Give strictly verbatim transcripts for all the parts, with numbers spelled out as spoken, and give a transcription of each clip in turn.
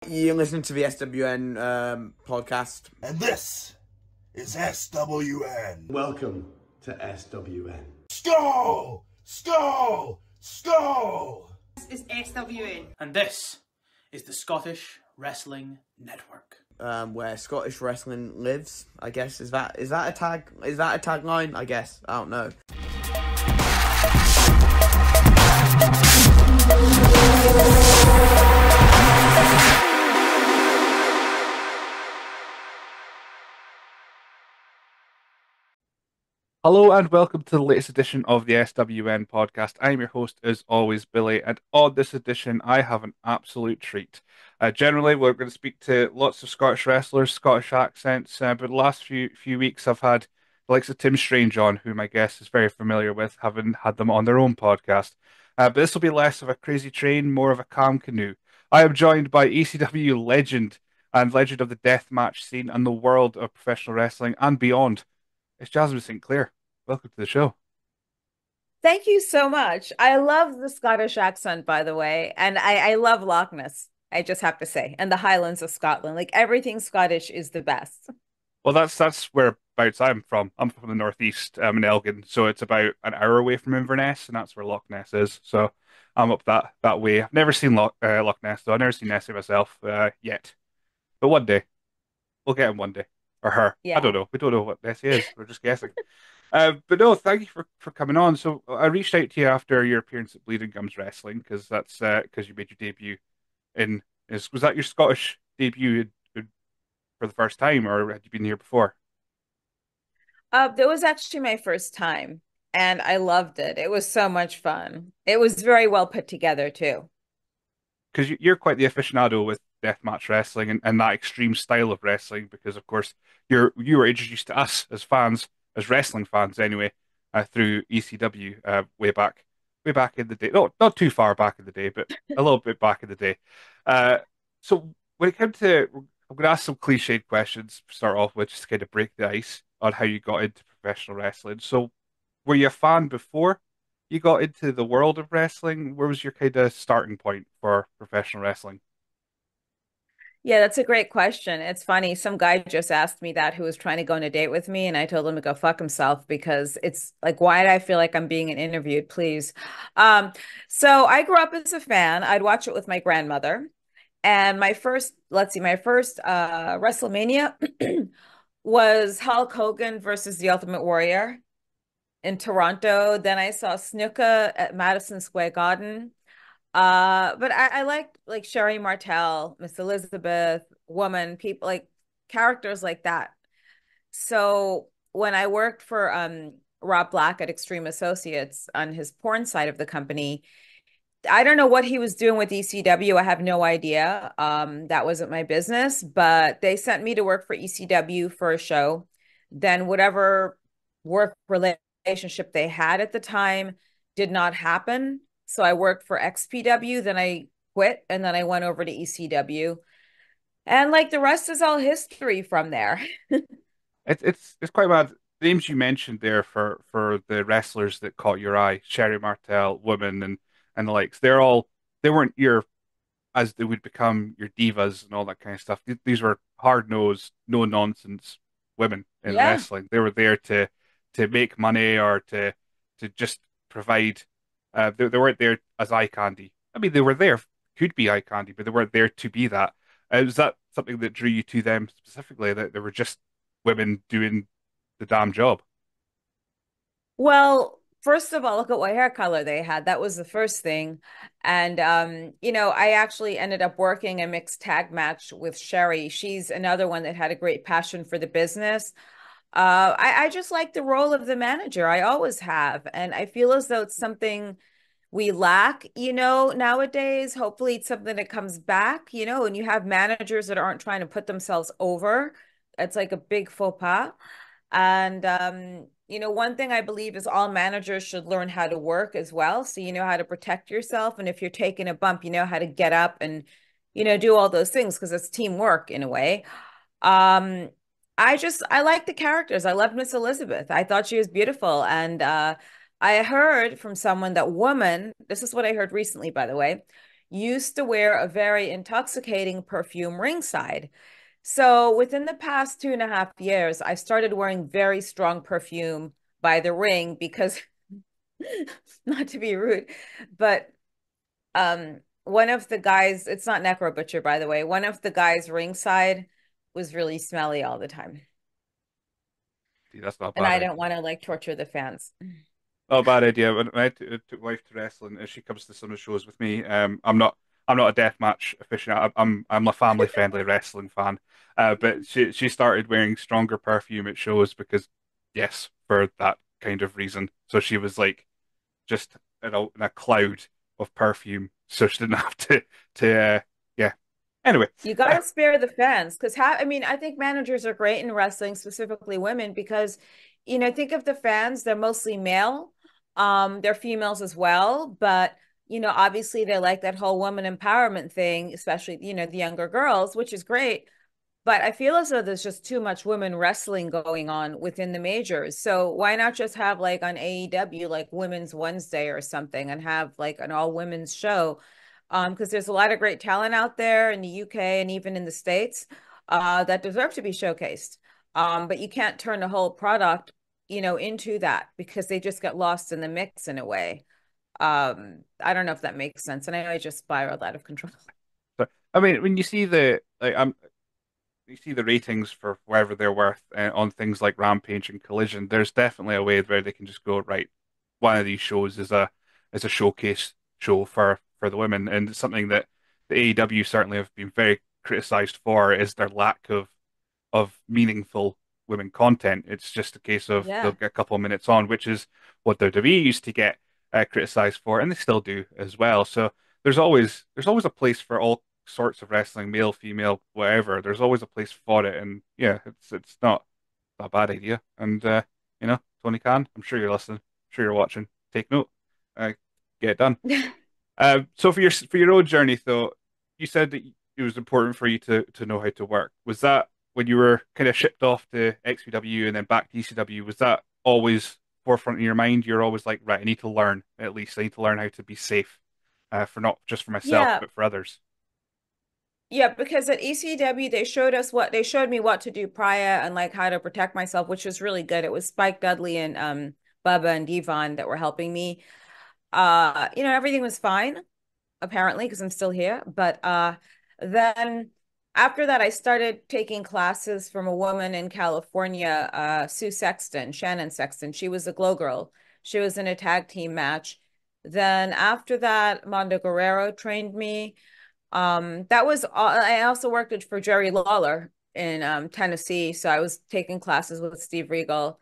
You're listening to the S W N um, podcast. And this is S W N. Welcome to S W N. Skull! Skull! Skull! This is S W N. And this is the Scottish Wrestling Network. Um, where Scottish wrestling lives, I guess. Is that is that a tag? Is that a tagline? I guess. I don't know. Hello and welcome to the latest edition of the S W N podcast. I'm your host, as always, Billy, and on this edition, I have an absolute treat. Uh, generally, we're going to speak to lots of Scottish wrestlers, Scottish accents, uh, but the last few few weeks, I've had the likes of Tim Strange on, whom I guess is very familiar with, having had them on their own podcast. Uh, but this will be less of a crazy train, more of a calm canoe. I am joined by E C W legend and legend of the deathmatch scene and the world of professional wrestling and beyond. It's Jasmin St. Welcome to the show. Thank you so much. I love the Scottish accent, by the way, and I, I love Loch Ness, I just have to say, and the Highlands of Scotland. Like everything Scottish is the best. Well, that's that's whereabouts I'm from. I'm from the northeast, um, in Elgin, so it's about an hour away from Inverness, and that's where Loch Ness is. So I'm up that that way. I've never seen Loch, uh, Loch Ness, though. I've never seen Nessie myself uh, yet, but one day we'll get him one day, or her. I Yeah. don't know. We don't know what Nessie is. We're just guessing. Uh, but no, thank you for, for coming on. So I reached out to you after your appearance at Bleeding Gums Wrestling because that's uh, because you made your debut in is was that your Scottish debut in, in, for the first time, or had you been here before? Uh, that was actually my first time, and I loved it. It was so much fun. It was very well put together, too. Because you, you're quite the aficionado with deathmatch wrestling and, and that extreme style of wrestling. Because of course you're you were introduced to us as fans, as wrestling fans anyway, uh, through E C W uh, way back, way back in the day. No, not too far back in the day, but a little bit back in the day. Uh, so when it came to, I'm going to ask some cliched questions to start off with, just to kind of break the ice on how you got into professional wrestling. So, were you a fan before you got into the world of wrestling? Where was your kind of starting point for professional wrestling? Yeah, that's a great question. It's funny. Some guy just asked me that who was trying to go on a date with me, and I told him to go fuck himself because it's like, why do I feel like I'm being interviewed? Please. Um, so I grew up as a fan. I'd watch it with my grandmother. And my first, let's see, my first uh WrestleMania was Hulk Hogan versus the Ultimate Warrior in Toronto. Then I saw Snuka at Madison Square Garden. Uh, but I, I liked like Sherry Martel, Miss Elizabeth, Woman, people like characters like that. So when I worked for um Rob Black at Extreme Associates on his porn side of the company, I don't know what he was doing with E C W. I have no idea. Um, that wasn't my business, but they sent me to work for E C W for a show. Then whatever work relationship they had at the time did not happen. So I worked for X P W, then I quit, and then I went over to E C W. And like the rest is all history from there. It's it's it's quite bad. The names you mentioned there for for the wrestlers that caught your eye, Sherry Martel, Woman, and and the likes. They're all they weren't your as they would become your divas and all that kind of stuff. Th- These were hard nosed, no nonsense women in Yeah. wrestling. They were there to to make money or to to just provide. Uh, they, they weren't there as eye candy. I mean, they were there, could be eye candy, but they weren't there to be that. Uh, was that something that drew you to them specifically? That they were just women doing the damn job? Well, first of all, look at what hair color they had. That was the first thing. And um, you know, I actually ended up working a mixed tag match with Sherry. She's another one that had a great passion for the business. Uh, I, I just like the role of the manager. I always have. And I feel as though it's something we lack, you know, nowadays. Hopefully it's something that comes back, you know, and you have managers that aren't trying to put themselves over. It's like a big faux pas. And um, you know, one thing I believe is all managers should learn how to work as well. So you know how to protect yourself. And if you're taking a bump, you know how to get up and, you know, do all those things because it's teamwork in a way. Um, I just I like the characters. I loved Miss Elizabeth. I thought she was beautiful. And uh I heard from someone that Woman, this is what I heard recently, by the way. used to wear a very intoxicating perfume ringside. So within the past two and a half years, I started wearing very strong perfume by the ring because, not to be rude, but um, one of the guys, it's not Necro Butcher, by the way, one of the guys ringside was really smelly all the time. See, that's not a And bad I idea. don't want to like torture the fans. Not a bad idea. When I t took wife to wrestling, as she comes to some of the shows with me, um, I'm not I'm not a deathmatch aficionado. I'm I'm a family friendly wrestling fan. Uh, but she she started wearing stronger perfume at shows because, yes, for that kind of reason. So she was like just in a, in a cloud of perfume, so she didn't have to to uh, yeah. Anyway, You uh, got to spare the fans because how, I mean, I think managers are great in wrestling, specifically women, because, you know, think of the fans, they're mostly male. Um, they're females as well, but you know, obviously they like that whole woman empowerment thing, especially, you know, the younger girls, which is great. But I feel as though there's just too much women wrestling going on within the majors. So why not just have like on A E W like Women's Wednesday or something and have like an all women's show? Um, because there's a lot of great talent out there in the U K and even in the States uh that deserve to be showcased. Um, but you can't turn the whole product, you know, into that because they just get lost in the mix in a way. Um, I don't know if that makes sense. And I know I just spiraled out of control. so I mean, when you see the like, I'm you see the ratings for wherever they're worth uh, on things like Rampage and Collision, there's definitely a way where they can just go, right, one of these shows is a is a showcase show for for the women, and it's something that the A E W certainly have been very criticized for is their lack of of meaningful women content. It's just a case of they'll Yeah. get a couple of minutes on, which is what W W E used to get uh, criticized for, and they still do as well. So there's always there's always a place for all sorts of wrestling, male, female, whatever. There's always a place for it, and yeah, it's it's not, not a bad idea. And uh, you know, Tony Khan, I'm sure you're listening, I'm sure you're watching. Take note, uh, get it done. Uh, so for your for your own journey, though, you said that it was important for you to to know how to work. Was that when you were kind of shipped off to X P W and then back to E C W? Was that always forefront in your mind? You're always like, right, I need to learn at least. I need to learn how to be safe, uh, for not just for myself, Yeah. but for others. Yeah, because at E C W they showed us what they showed me what to do prior and like how to protect myself, which was really good. It was Spike Dudley and um Bubba and Devon that were helping me. Uh, you know, everything was fine, apparently, because I'm still here. But uh then after that I started taking classes from a woman in California, uh Sue Sexton, Shannon Sexton. She was a glow girl. She was in a tag team match. Then after that, Mondo Guerrero trained me. Um, that was I also worked for Jerry Lawler in um, Tennessee, so I was taking classes with Steve Regal.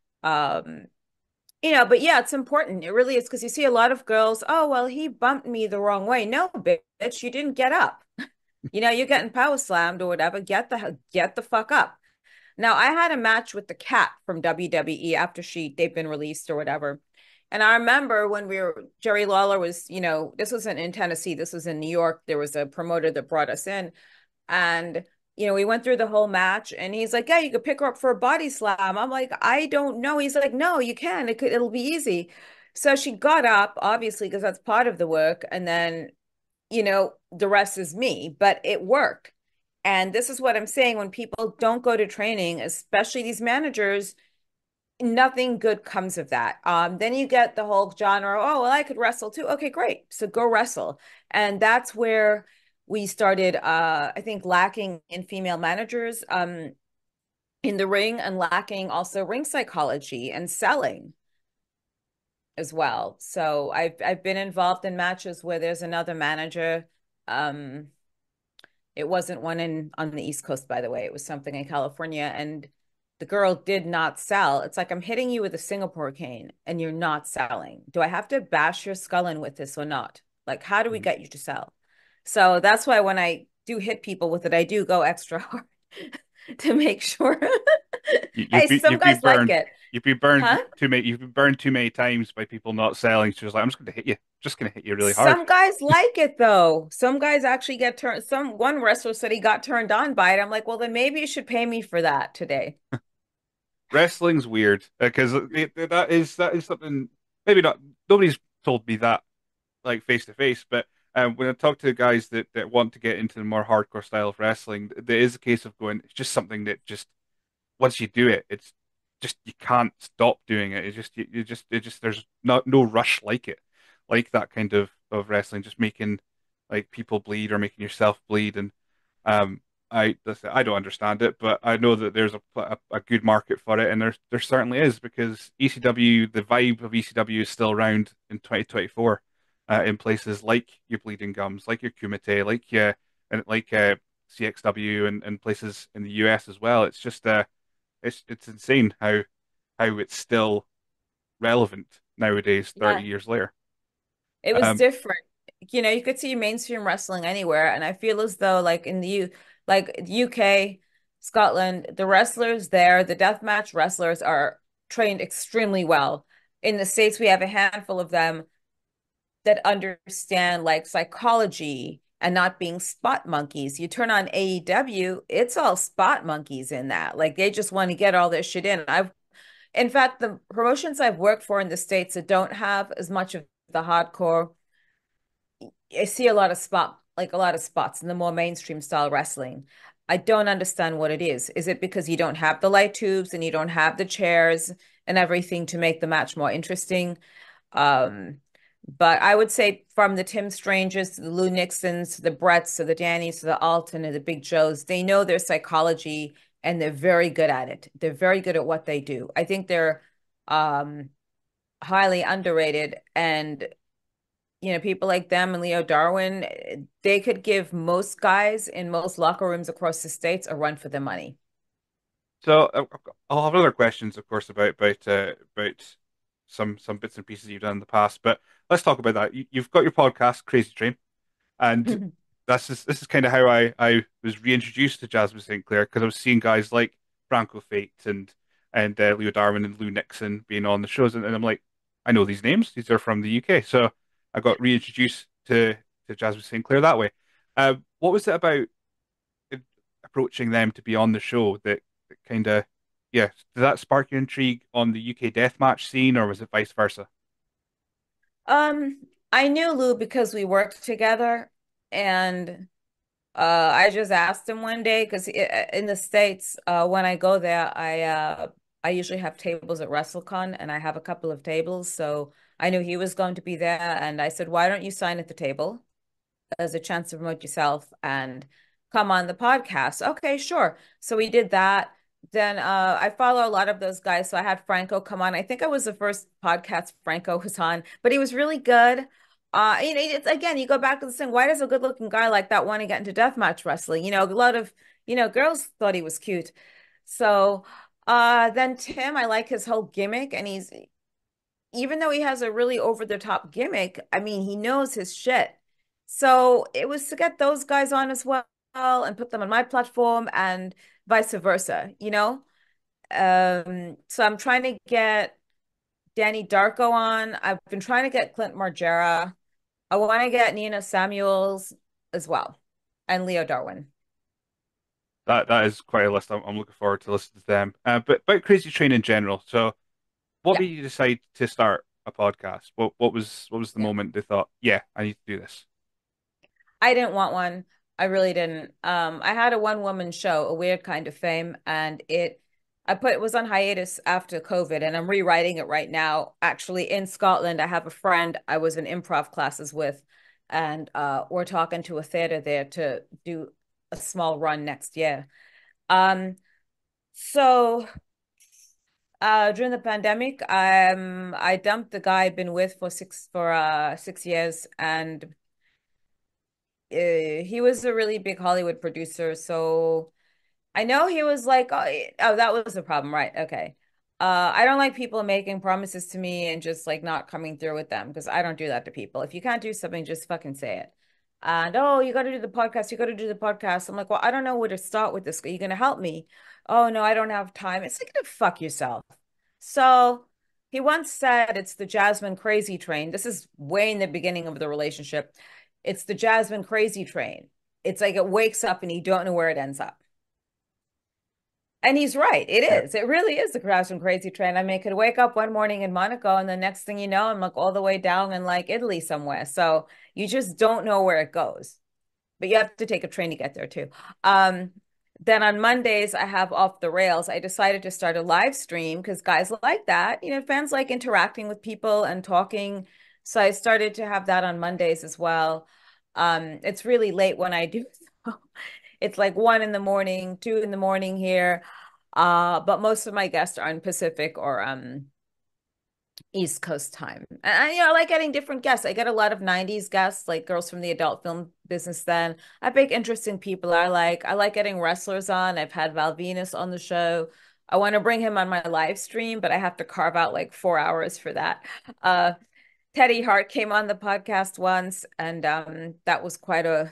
Um, you know, but yeah, it's important. It really is because you see a lot of girls, oh, well, he bumped me the wrong way. No, bitch, you didn't get up. You know, you're getting power slammed or whatever. Get the get the fuck up. Now, I had a match with the Cat from W W E after she they've been released or whatever. And I remember when we were Jerry Lawler was, you know, this wasn't in Tennessee, this was in New York. There was a promoter that brought us in. And, you know, we went through the whole match and he's like, yeah, you could pick her up for a body slam. I'm like, I don't know. He's like, no, you can. It could, it'll be easy. So she got up, obviously, because that's part of the work. And then, you know, the rest is me, but it worked. And this is what I'm saying when people don't go to training, especially these managers, nothing good comes of that. Um, then you get the whole genre, oh, well, I could wrestle too. Okay, great. So go wrestle. And that's where we started, uh, I think, lacking in female managers um, in the ring and lacking also ring psychology and selling as well. So I've I've been involved in matches where there's another manager. Um, it wasn't one in on the East Coast, by the way. It was something in California, and the girl did not sell. It's like I'm hitting you with a Singapore cane and you're not selling. Do I have to bash your skull in with this or not? Like, how do we Mhm. get you to sell? So that's why when I do hit people with it, I do go extra hard to make sure. You, you've Hey, been some you've been guys like burned. it, You've been burned huh? too many. You've been burned too many times by people not selling. She was like, I'm just going to hit you. Just going to hit you really hard. Some guys like it though. Some guys actually get turned. Some one wrestler said he got turned on by it. I'm like, well, then maybe you should pay me for that today. Wrestling's weird because that is that is something maybe not nobody's told me that like face to face, but Um, when I talk to guys that, that want to get into the more hardcore style of wrestling, there is a case of going, it's just something that just once you do it, it's just you can't stop doing it. It's just you, you just it just there's not no rush like it, like that kind of of wrestling, just making like people bleed or making yourself bleed. And um, I listen, I don't understand it, but I know that there's a, a a good market for it, and there there certainly is because E C W, the vibe of E C W is still around in twenty twenty-four, uh, in places like your Bleeding Gums, like your Kumite, like yeah, and like uh, C X W and, and places in the U S as well. It's just uh it's it's insane how how it's still relevant nowadays, thirty Yeah. years later. It was Um, different. You know, you could see mainstream wrestling anywhere, and I feel as though like in the U like U K, Scotland, the wrestlers there, the deathmatch wrestlers are trained extremely well. In the States, we have a handful of them that understand like psychology and not being spot monkeys. You turn on A E W, it's all spot monkeys in that. Like they just want to get all this shit in. I've in fact, the promotions I've worked for in the States that don't have as much of the hardcore, I see a lot of spot, like a lot of spots in the more mainstream style wrestling. I don't understand what it is. Is it because you don't have the light tubes and you don't have the chairs and everything to make the match more interesting? Um, but I would say from the Tim Strangers to the Lou Nixons to the Bretts to the Dannys to the Alton and the Big Joes, they know their psychology and they're very good at it. They're very good at what they do. I think they're um, highly underrated. And, you know, people like them and Leo Darwin, they could give most guys in most locker rooms across the states a run for their money. so uh, I'll have other questions, of course, about about uh, about some some bits and pieces you've done in the past, but let's talk about that. You, you've got your podcast, Crazy Train, and that's just, this is kind of how I I was reintroduced to Jasmin Saint because I was seeing guys like Franco Fate and and uh, Leo Darwin and Lou Nixon being on the shows, and, and I'm like, I know these names; these are from the U K. So I got reintroduced to to Jasmin Saint that way. Uh, what was it about approaching them to be on the show that, that kind of, yeah, did that spark your intrigue on the U K deathmatch scene, or was it vice versa? Um, I knew Lou because we worked together, and Uh, I just asked him one day because in the States, uh, when I go there, I uh, I usually have tables at WrestleCon, and I have a couple of tables. So I knew he was going to be there, and I said, "Why don't you sign at the table as a chance to promote yourself and come on the podcast?" Okay, sure. So we did that. Then uh, I follow a lot of those guys. So I had Franco come on. I think I was the first podcast Franco was on, but he was really good. Uh, you know, it's again, you go back to the thing. Why does a good-looking guy like that want to get into deathmatch wrestling? You know, a lot of, you know, girls thought he was cute. So uh then Tim, I like his whole gimmick, and he's even though he has a really over-the-top gimmick, I mean, he knows his shit. So it was to get those guys on as well and put them on my platform and vice versa, you know? Um, so I'm trying to get Danny Darko on. I've been trying to get Clint Margera. I want to get Nina Samuels as well, and Leo Darwin. That that is quite a list. I'm, I'm looking forward to listening to them. Uh, but about Crazy Train in general. So, what Yeah, made you decide to start a podcast? What what was what was the yeah. moment they thought, yeah, I need to do this? I didn't want one. I really didn't. Um, I had a one woman show, A Weird Kind of Fame, and it I put it was on hiatus after COVID, and I'm rewriting it right now. Actually, in Scotland, I have a friend I was in improv classes with, and uh, we're talking to a theater there to do a small run next year. Um, so uh during the pandemic, um, I dumped the guy I've been with for six for uh six years, and uh, he was a really big Hollywood producer, so I know he was like, oh, oh, that was the problem, right? Okay. Uh, I don't like people making promises to me and just like not coming through with them because I don't do that to people. If you can't do something, just fucking say it. And oh, you got to do the podcast. You got to do the podcast. I'm like, well, I don't know where to start with this. Are you going to help me? Oh no, I don't have time. It's like, to fuck yourself. So he once said it's the Jasmine crazy train. This is way in the beginning of the relationship. It's the Jasmine crazy train. It's like it wakes up and you don't know where it ends up. And he's right. It Yeah. is. It really is the Krazy and Crazy train. I mean, I could wake up one morning in Monaco, and the next thing you know, I'm like all the way down in like Italy somewhere. So you just don't know where it goes. But you have to take a train to get there too. Um, then on Mondays, I have Off the Rails. I decided to start a live stream because guys like that. You know, fans like interacting with people and talking. So I started to have that on Mondays as well. Um, it's really late when I do. So it's like one in the morning, two in the morning here. Uh, but most of my guests are in Pacific or um East Coast time. And I, you know, I like getting different guests. I get a lot of nineties guests, like girls from the adult film business then. I pick interesting people I like. I like getting wrestlers on. I've had Val Venus on the show. I want to bring him on my live stream, but I have to carve out like four hours for that. Uh, Teddy Hart came on the podcast once, and um, that was quite a,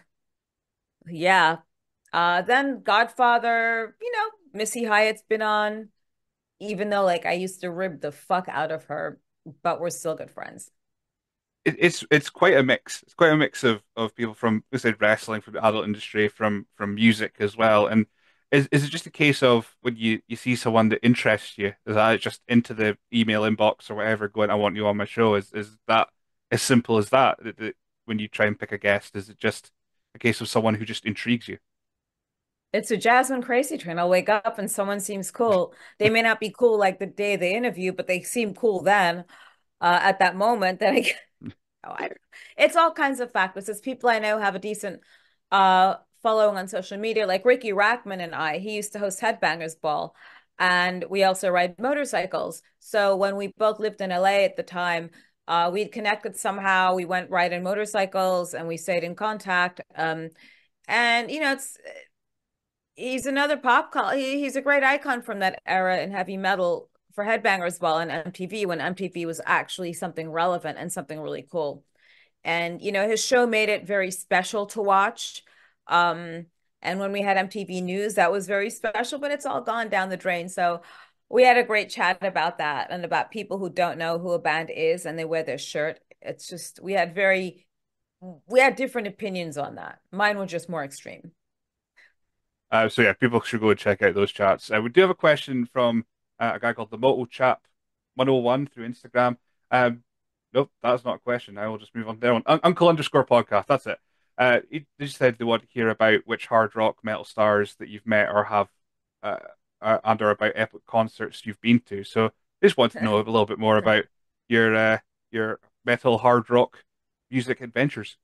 yeah. Uh, then Godfather, you know, Missy Hyatt's been on, even though like I used to rib the fuck out of her, but we're still good friends. It, it's it's quite a mix. It's quite a mix of of people from, we said, wrestling, from the adult industry, from from music as well. And is is it just a case of when you you see someone that interests you, is that just into the email inbox or whatever, going, I want you on my show? Is is that as simple as that? That, that when you try and pick a guest, is it just a case of someone who just intrigues you? It's a Jasmine Crazy train. I'll wake up and someone seems cool. They may not be cool like the day they interview, but they seem cool then, uh, at that moment. Then I get, oh, I don't know. It's all kinds of factors. It's people I know have a decent uh following on social media, like Ricky Rackman and I. He used to host Headbangers Ball, and we also ride motorcycles. So when we both lived in L A at the time, uh, we'd connected somehow. We went riding motorcycles and we stayed in contact. Um, and you know, it's he's another pop call. He, he's a great icon from that era in heavy metal for Headbangers Ball and M T V when M T V was actually something relevant and something really cool. And you know, his show made it very special to watch. Um, and when we had M T V News, that was very special, but it's all gone down the drain. So we had a great chat about that and about people who don't know who a band is and they wear their shirt. It's just we had very we had different opinions on that. Mine were just more extreme. Uh, so yeah, people should go and check out those chats. Uh, we do have a question from uh, a guy called the Moto Chap one oh one through Instagram. Um, nope, that's not a question. I will just move on to their one. Un Uncle underscore podcast. That's it. Uh, he just said they want to hear about which hard rock metal stars that you've met or have, uh, uh, and or about epic concerts you've been to. So they just want to know a little bit more about your uh, your metal hard rock music adventures.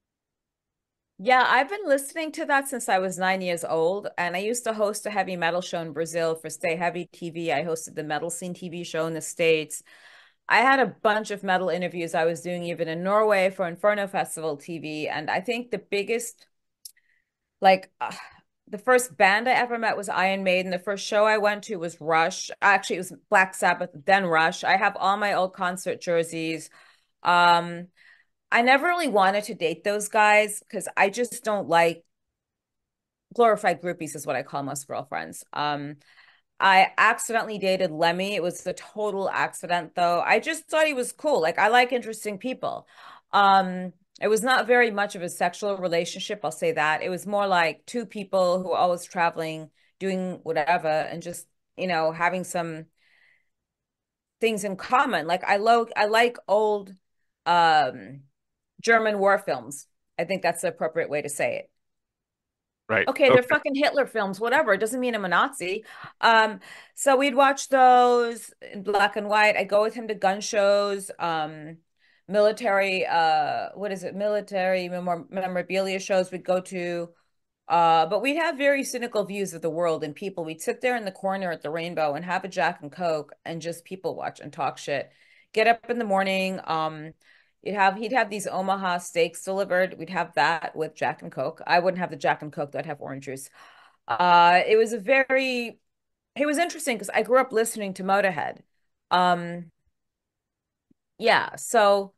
Yeah, I've been listening to that since I was nine years old, and I used to host a heavy metal show in Brazil for Stay Heavy T V. I hosted the Metal Scene T V show in the States. I had a bunch of metal interviews I was doing even in Norway for Inferno Festival T V, and I think the biggest, like, uh, the first band I ever met was Iron Maiden. The first show I went to was Rush. Actually, it was Black Sabbath, then Rush. I have all my old concert jerseys. Um, I never really wanted to date those guys because I just don't like glorified groupies is what I call most girlfriends. Um, I accidentally dated Lemmy. It was a total accident though. I just thought he was cool. Like I like interesting people. Um, it was not very much of a sexual relationship, I'll say that. It was more like two people who were always traveling, doing whatever, and just, you know, having some things in common. Like I lo I like old um German war films. I think that's the appropriate way to say it. Right. Okay, they're Okay. fucking Hitler films, whatever. It doesn't mean I'm a Nazi. Um, so we'd watch those in black and white. I go with him to gun shows, um, military, uh, what is it? Military memor memorabilia shows we'd go to. Uh, but we'd have very cynical views of the world and people. We'd sit there in the corner at the Rainbow and have a Jack and Coke and just people watch and talk shit. Get up in the morning. Um, you'd have he'd have these Omaha steaks delivered. We'd have that with Jack and Coke. I wouldn't have the Jack and Coke, though I'd have orange juice. Uh, it was a very it was interesting because I grew up listening to Motorhead. Um, yeah, so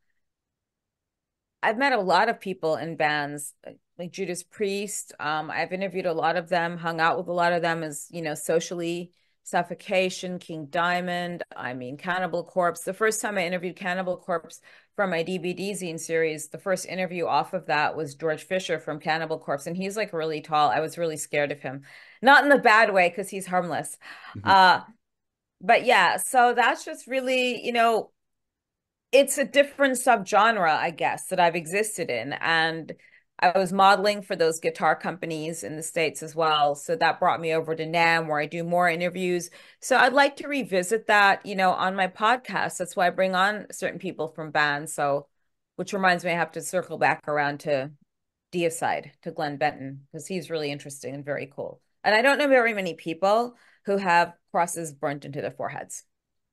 I've met a lot of people in bands like Judas Priest. Um, I've interviewed a lot of them, hung out with a lot of them as, you know, socially Suffocation, King Diamond, I mean, Cannibal Corpse. The first time I interviewed Cannibal Corpse from my D V D zine series, the first interview off of that was George Fisher from Cannibal Corpse, and he's like really tall. I was really scared of him. Not in the bad way, because he's harmless. Mhm. Uh, but yeah, so that's just really, you know, it's a different subgenre, I guess, that I've existed in. And I was modeling for those guitar companies in the States as well. So that brought me over to NAMM where I do more interviews. So I'd like to revisit that, you know, on my podcast. That's why I bring on certain people from bands. So, which reminds me, I have to circle back around to Deicide, to Glenn Benton, because he's really interesting and very cool. And I don't know very many people who have crosses burnt into their foreheads.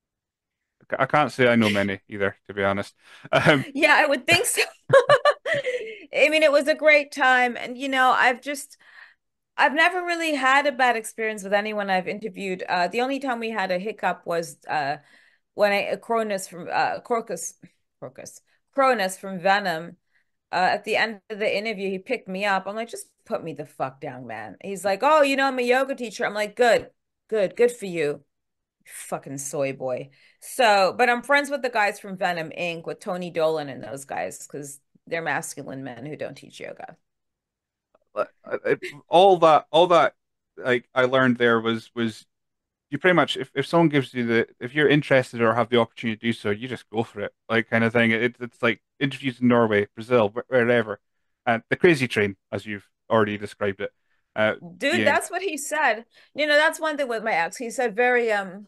I can't say I know many either, to be honest. Um, Yeah, I would think so. I mean, it was a great time. And, you know, I've just, I've never really had a bad experience with anyone I've interviewed. Uh, the only time we had a hiccup was uh, when I, Cronus from, uh, Crocus, Crocus, Cronus from Venom, uh, at the end of the interview, he picked me up. I'm like, just put me the fuck down, man. He's like, oh, you know, I'm a yoga teacher. I'm like, good, good, good for you. Fucking soy boy. So, but I'm friends with the guys from Venom Incorporated with Tony Dolan and those guys because they're masculine men who don't teach yoga. it, all that, all that, like I learned there was was you pretty much if, if someone gives you the if you're interested or have the opportunity to do so, you just go for it, like kind of thing. It, it's like interviews in Norway, Brazil, wherever, and the crazy train, as you've already described it. Uh, Dude, being that's what he said. You know, that's one thing with my ex. He said very um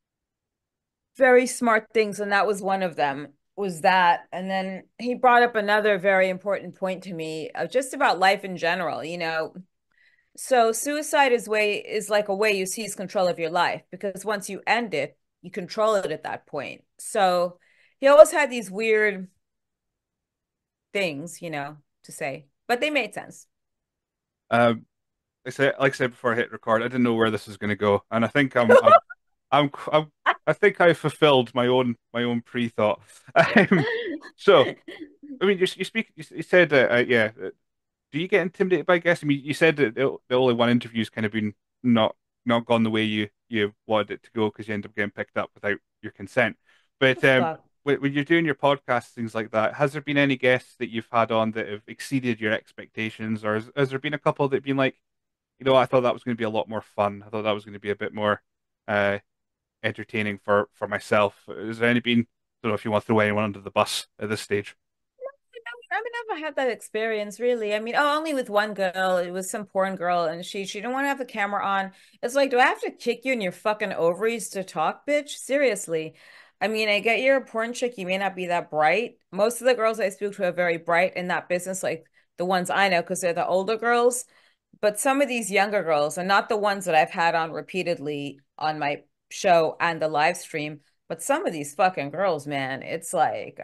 very smart things, and that was one of them. Was that, and then he brought up another very important point to me, uh, just about life in general. You know, so suicide is way is like a way you seize control of your life because once you end it, you control it at that point. So he always had these weird things, you know, to say, but they made sense. um, I said, like I said before I hit record, I didn't know where this was going to go, and I think I'm, I'm, I'm, I'm, I think I fulfilled my own, my own pre-thought. Um, so, I mean, you, you speak, you, you said, uh, uh, yeah. uh, Do you get intimidated by guests? I mean, you said that the, the only one interview's kind of been not not gone the way you you wanted it to go because you end up getting picked up without your consent. But um, Fuck. when, when you're doing your podcast, things like that, has there been any guests that you've had on that have exceeded your expectations, or has, has there been a couple that have been like, you know, I thought that was going to be a lot more fun. I thought that was going to be a bit more uh, entertaining for for myself. Has there any been? I don't know if you want to throw anyone under the bus at this stage. I've never had that experience really. I mean, oh, only with one girl. It was some porn girl, and she she didn't want to have the camera on. It's like, do I have to kick you in your fucking ovaries to talk, bitch? Seriously. I mean, I get you're a porn chick. You may not be that bright. Most of the girls I speak to are very bright in that business, like the ones I know, because they're the older girls. But some of these younger girls, and not the ones that I've had on repeatedly on my show and the live stream, but some of these fucking girls, man, it's like,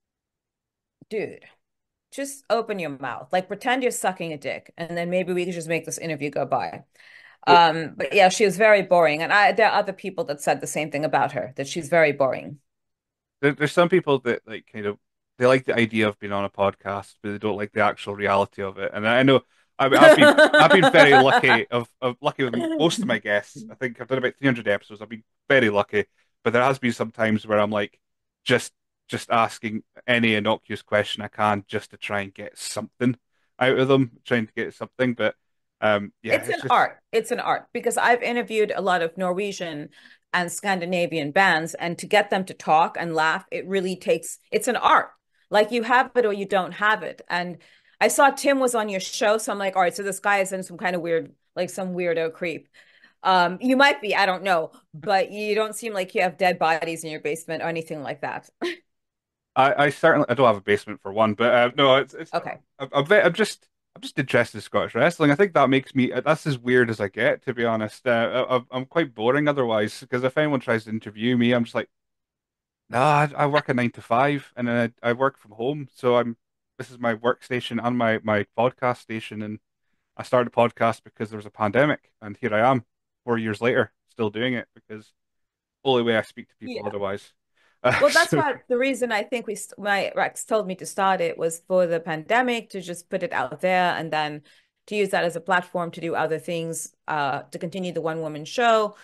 dude. Just open your mouth. Like pretend you're sucking a dick, and then maybe we could just make this interview go by. Um, but yeah, she was very boring. And I there are other people that said the same thing about her, that she's very boring. There, there's some people that like kind of they like the idea of being on a podcast, but they don't like the actual reality of it. And I know I, I've been I've been very lucky of, of lucky with most of my guests. I think I've done about three hundred episodes. I've been very lucky, but there has been some times where I'm like just just asking any innocuous question I can just to try and get something out of them, trying to get something. But um, yeah, It's it's an just art. It's an art because I've interviewed a lot of Norwegian and Scandinavian bands, and to get them to talk and laugh, it really takes, it's an art. Like you have it or you don't have it. And I saw Tim was on your show, so I'm like, all right, so this guy is in some kind of weird, like some weirdo creep. Um, you might be, I don't know, but you don't seem like you have dead bodies in your basement or anything like that. I, I certainly I don't have a basement for one, but uh, no, it's it's Okay. I'm, I'm, ve- I'm just I'm just interested in Scottish wrestling. I think that makes me that's as weird as I get, to be honest. Uh, I, I'm quite boring otherwise because if anyone tries to interview me, I'm just like, no, I, I work a nine to five and then I, I work from home, so I'm this is my workstation and my my podcast station, and I started a podcast because there was a pandemic, and here I am, four years later, still doing it because only way I speak to people Yeah. otherwise. Uh, Well, that's so what the reason I think we my Rex told me to start it was for the pandemic to just put it out there and then to use that as a platform to do other things, uh, to continue the one woman show.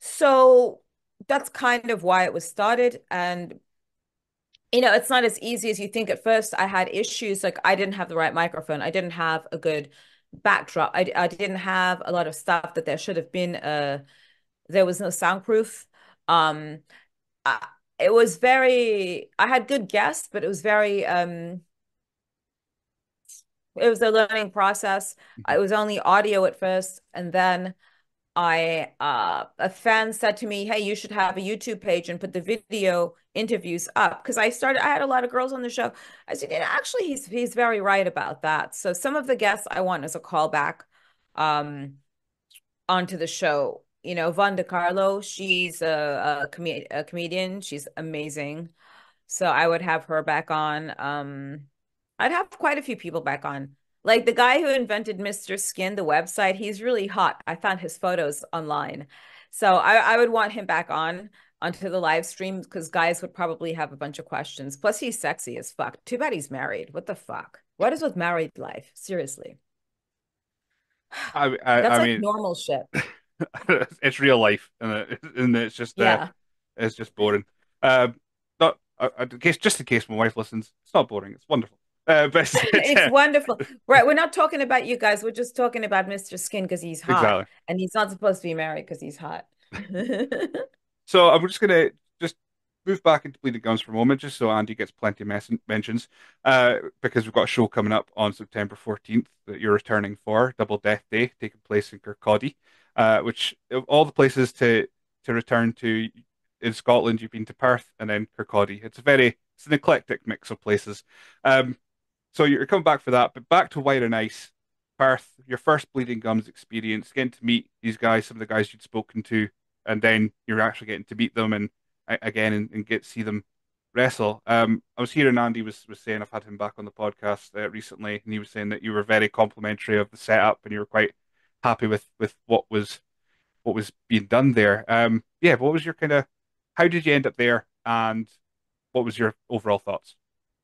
So that's kind of why it was started. And, you know, it's not as easy as you think at first. I had issues like I didn't have the right microphone. I didn't have a good backdrop. I, I didn't have a lot of stuff that there should have been. Uh, there was no soundproof. Um, I, it was very, I had good guests, but it was very, um, it was a learning process. Mhm. It was only audio at first. And then I uh a fan said to me, "Hey, you should have a YouTube page and put the video interviews up." Because I started, I had a lot of girls on the show. I said, "Yeah, actually, he's he's very right about that." So some of the guests I want as a callback um onto the show. You know, Vonda Carlo, she's a, a, com a comedian. She's amazing. So I would have her back on. Um, I'd have quite a few people back on. Like the guy who invented mister Skin, the website, he's really hot. I found his photos online. So I, I would want him back on onto the live stream because guys would probably have a bunch of questions. Plus, he's sexy as fuck. Too bad he's married. What the fuck? What is with married life? Seriously. I, I, That's I like mean, normal shit. it's real life, and it, and it's just uh, Yeah. it's just boring. Uh, not uh, uh, in case, just in case my wife listens, it's not boring. It's wonderful. Uh, but it's, It's uh, wonderful. Right. We're not talking about you guys. We're just talking about mister Skin because he's hot exactly. and he's not supposed to be married because he's hot. So I'm just gonna just move back into Bleeding Gums for a moment, just so Andy gets plenty of mes mentions, uh, because we've got a show coming up on September fourteenth that you're returning for, Double Death Day, taking place in Kirkcaldy, uh, which of all the places to to return to in Scotland, you've been to Perth and then Kirkcaldy. It's a very it's an eclectic mix of places. Um, so you're coming back for that, but back to Wire and Ice, Perth, your first Bleeding Gums experience, getting to meet these guys, some of the guys you'd spoken to, and then you're actually getting to meet them and again and, and get to see them wrestle. Um, I was hearing Andy was was saying I've had him back on the podcast uh, recently, and he was saying that you were very complimentary of the setup and you were quite happy with with what was what was being done there. Um, yeah, what was your kind of how did you end up there, and what was your overall thoughts?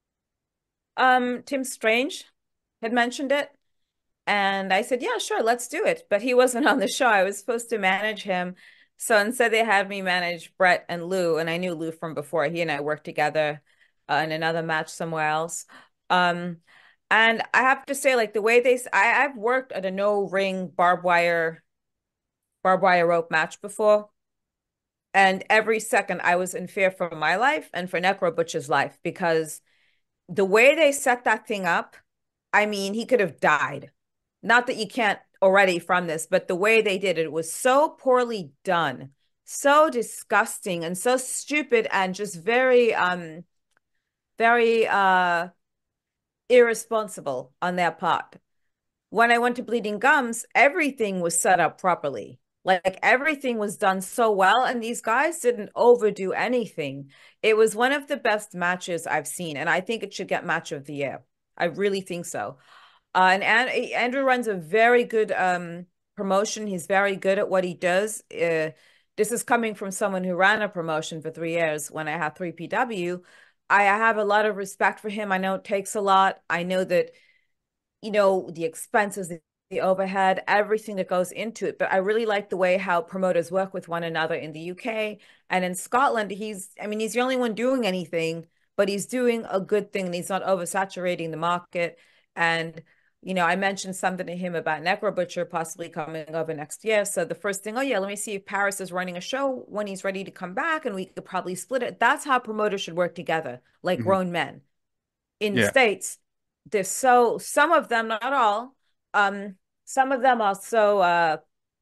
Um, Tim Strange had mentioned it, and I said, "Yeah, sure, let's do it." But he wasn't on the show. I was supposed to manage him. So instead, they had me manage Brett and Lou, and I knew Lou from before. He and I worked together uh, in another match somewhere else. Um, and I have to say, like the way they, I, I've worked at a no ring barbed wire, barbed wire rope match before. And every second I was in fear for my life and for Necro Butcher's life because the way they set that thing up, I mean, he could have died. Not that you can't already from this, but the way they did it, it was so poorly done, so disgusting and so stupid and just very um very uh irresponsible on their part. When I went to Bleeding Gums, everything was set up properly. Like everything was done so well, and these guys didn't overdo anything. It was one of the best matches I've seen, and I think it should get match of the year. I really think so. Uh, and An Andrew runs a very good um, promotion. He's very good at what he does. Uh, this is coming from someone who ran a promotion for three years when I had three P W. I have a lot of respect for him. I know it takes a lot. I know that you know, the expenses, the, the overhead, everything that goes into it. But I really like the way how promoters work with one another in the U K and in Scotland. He's, I mean, he's the only one doing anything, but he's doing a good thing and he's not oversaturating the market. And, you know, I mentioned something to him about Necro Butcher possibly coming over next year. So the first thing, oh yeah, let me see if Paris is running a show when he's ready to come back and we could probably split it. That's how promoters should work together, like Hmm. grown men. In the Yeah. States, they're so some of them, not all, um, some of them are so uh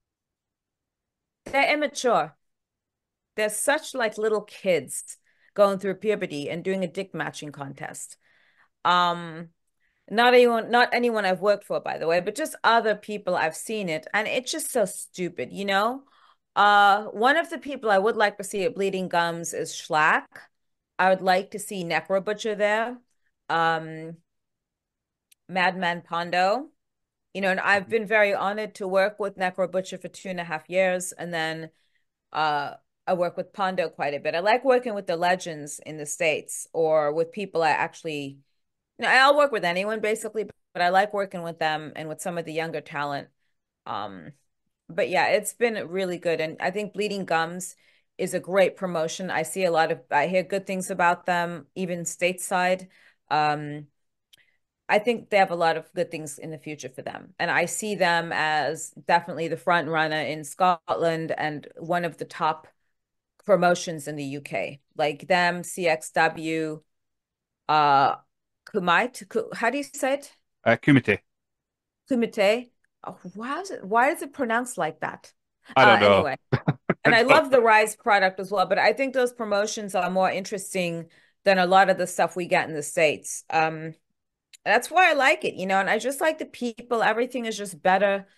they're immature. They're such like little kids going through puberty and doing a dick matching contest. Um, not anyone, not anyone I've worked for, by the way, but just other people I've seen it, and it's just so stupid, you know? Uh, one of the people I would like to see at Bleeding Gums is Schlack. I would like to see Necro Butcher there. Um, Madman Pondo. You know, and I've been very honored to work with Necro Butcher for two and a half years. And then uh, I work with Pondo quite a bit. I like working with the legends in the States or with people I actually, you know, I'll work with anyone basically, but I like working with them and with some of the younger talent. Um, But yeah, it's been really good. And I think Bleeding Gums is a great promotion. I see a lot of, I hear good things about them, even stateside. Um, I think they have a lot of good things in the future for them. And I see them as definitely the front runner in Scotland and one of the top promotions in the U K. Like them, C X W, uh, Kumite, Ku- how do you say it? Uh, Kumite. Kumite. Oh, why is it, why is it pronounced like that? I Uh, don't know. anyway. I And I don't love know. the Rise product as well, but I think those promotions are more interesting than a lot of the stuff we get in the States. Um, that's why I like it, you know, and I just like the people. Everything is just better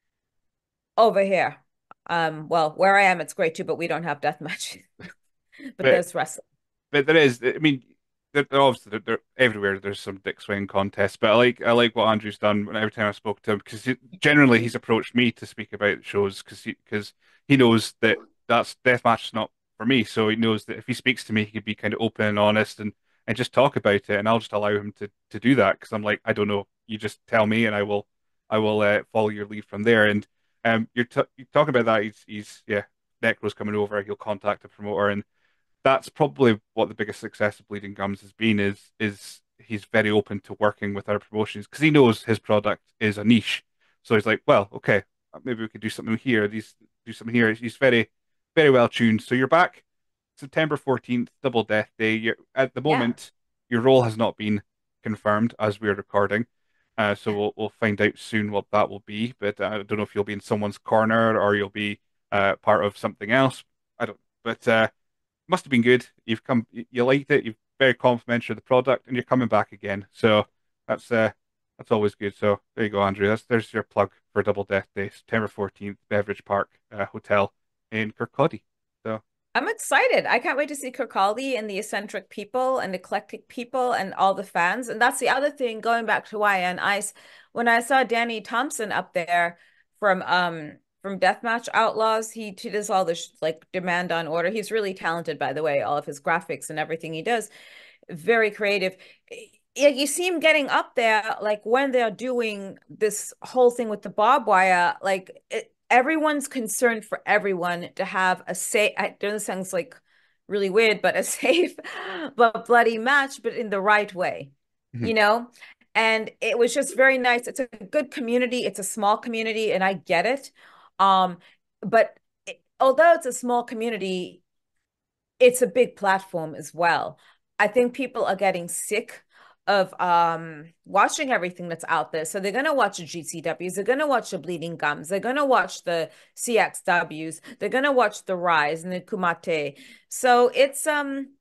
over here. Um, well, where I am, it's great too, but we don't have deathmatch. But But there's wrestling. but there is. I mean, they're, they're obviously they're, they're everywhere. There's some dick swinging contests, but I like I like what Andrew's done. When every time I spoke to him, because he, generally he's approached me to speak about shows because he because he knows that that's deathmatch is not for me. So he knows that if he speaks to me, he could be kind of open and honest and and just talk about it, and I'll just allow him to to do that because I'm like I don't know. You just tell me, and I will I will uh, follow your lead from there. And um, you're, t you're talking about that. He's he's yeah. Necro's coming over. He'll contact the promoter and that's probably what the biggest success of Bleeding Gums has been is is he's very open to working with our promotions because he knows his product is a niche. So he's like, well, okay, maybe we could do something here. These do something here. He's very, very well tuned. So you're back September fourteenth, Double Death Day. You're at the Yeah. moment your role has not been confirmed as we're recording. Uh, so we'll we'll find out soon what that will be. But uh, I don't know if you'll be in someone's corner or you'll be uh, part of something else. I don't. But uh, must have been good. You've come, you liked it. You've very complimentary of the product, and you're coming back again. So that's uh, that's always good. So there you go, Andrew. That's there's your plug for Double Death Day, September fourteenth, Beveridge Park uh, Hotel in Kirkcaldy. So I'm excited. I can't wait to see Kirkcaldy and the eccentric people and eclectic people and all the fans. And that's the other thing, going back to Y N Ice, when I saw Danny Thompson up there from um from Deathmatch Outlaws, he, he does all this like demand on order. He's really talented, by the way, all of his graphics and everything he does. Very creative. Yeah, you see him getting up there, like when they're doing this whole thing with the barbed wire, like it, everyone's concerned for everyone to have a safe, I don't know, it sounds like really weird, but a safe but bloody match, but in the right way, mhm. you know? And it was just very nice. It's a good community. It's a small community, and I get it. Um, but it, although it's a small community, it's a big platform as well. I think people are getting sick of um watching everything that's out there. So they're gonna watch the G C Ws, they're gonna watch the Bleeding Gums, they're gonna watch the C X Ws, they're gonna watch the Rise and the Kumate. So it's um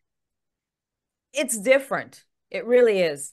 it's different. It really is.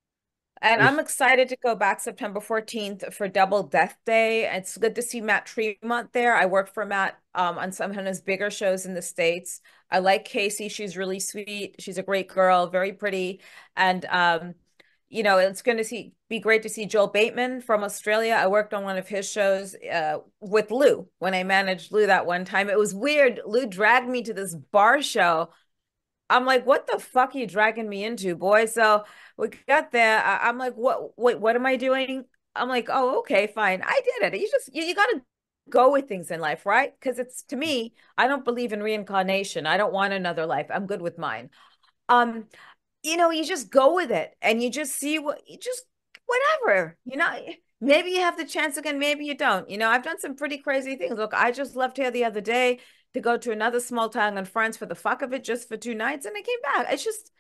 And I'm There's excited to go back September fourteenth for Double Death Day. It's good to see Matt Tremont there. I work for Matt um, on some of his bigger shows in the States. I like Casey. She's really sweet. She's a great girl, very pretty. And um, you know, it's going to see be great to see Joel Bateman from Australia. I worked on one of his shows uh, with Lou when I managed Lou that one time. It was weird. Lou dragged me to this bar show. I'm like, what the fuck are you dragging me into, boy? So we got there. I, I'm like, what? Wait, what am I doing? I'm like, oh, okay, fine. I did it. You just you, you got to go with things in life, right? Because it's to me, I don't believe in reincarnation. I don't want another life. I'm good with mine. Um, you know, you just go with it and you just see what you just whatever, you know. Maybe you have the chance again, maybe you don't. You know, I've done some pretty crazy things. Look, I just left here the other day to go to another small town in France for the fuck of it, just for two nights, and I came back. It's just